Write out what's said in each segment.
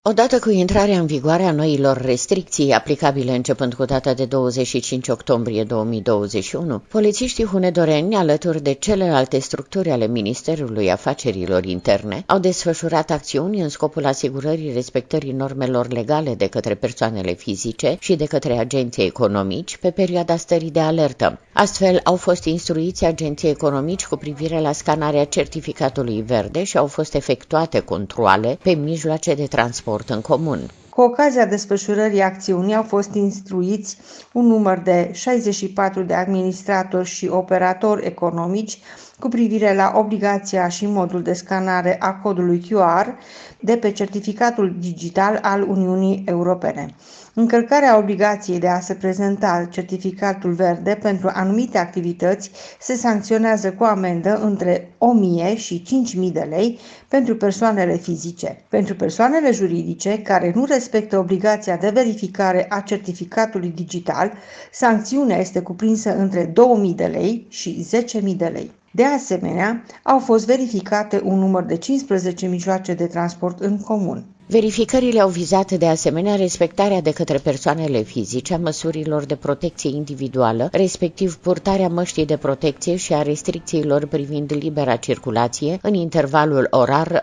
Odată cu intrarea în vigoare a noilor restricții aplicabile începând cu data de 25 octombrie 2021, polițiștii hunedoreni, alături de celelalte structuri ale Ministerului Afacerilor Interne, au desfășurat acțiuni în scopul asigurării respectării normelor legale de către persoanele fizice și de către agenții economici pe perioada stării de alertă. Astfel, au fost instruiți agenții economici cu privire la scanarea certificatului verde și au fost efectuate controale pe mijloace de transport în comun. Cu ocazia desfășurării acțiunii au fost instruiți un număr de 64 de administratori și operatori economici cu privire la obligația și modul de scanare a codului QR de pe certificatul digital al Uniunii Europene. Încălcarea obligației de a se prezenta certificatul verde pentru anumite activități se sancționează cu amendă între 1.000 și 5.000 de lei pentru persoanele fizice. Pentru persoanele juridice care nu respectă obligația de verificare a certificatului digital, sancțiunea este cuprinsă între 2.000 de lei și 10.000 de lei. De asemenea, au fost verificate un număr de 15 mijloace de transport în comun. Verificările au vizat de asemenea respectarea de către persoanele fizice a măsurilor de protecție individuală, respectiv purtarea măștii de protecție și a restricțiilor privind libera circulație în intervalul orar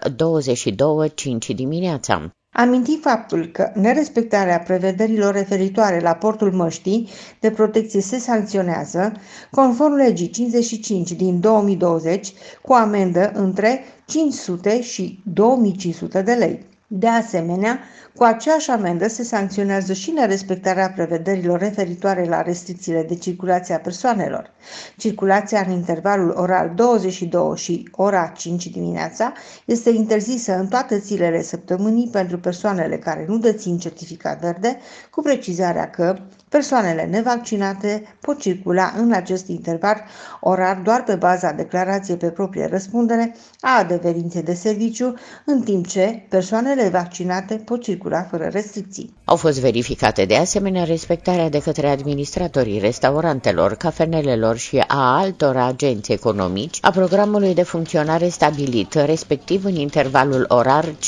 22-5 dimineața. Aminti faptul că nerespectarea prevederilor referitoare la portul măștii de protecție se sancționează, conform legii 55 din 2020, cu amendă între 500 și 2500 de lei. De asemenea, cu aceeași amendă se sancționează și nerespectarea prevederilor referitoare la restricțiile de circulație a persoanelor. Circulația în intervalul oral 22 și ora 5 dimineața este interzisă în toate zilele săptămânii pentru persoanele care nu dețin certificat verde, cu precizarea că persoanele nevaccinate pot circula în acest interval orar doar pe baza declarației pe proprie răspundere a adeverinței de serviciu, în timp ce persoanele vaccinate pot circula fără restricții. Au fost verificate de asemenea respectarea de către administratorii restaurantelor, cafenelelor și a altor agenți economici a programului de funcționare stabilit, respectiv în intervalul orar 5-21,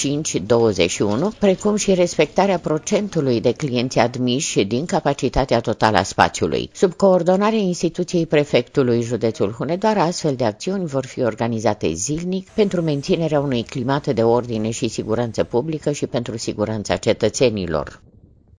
precum și respectarea procentului de clienți admiși din capacitatea totală a spațiului. Sub coordonarea instituției prefectului județul Hunedoara, astfel de acțiuni vor fi organizate zilnic pentru menținerea unui climat de ordine și siguranță publică și pentru siguranța cetățenilor.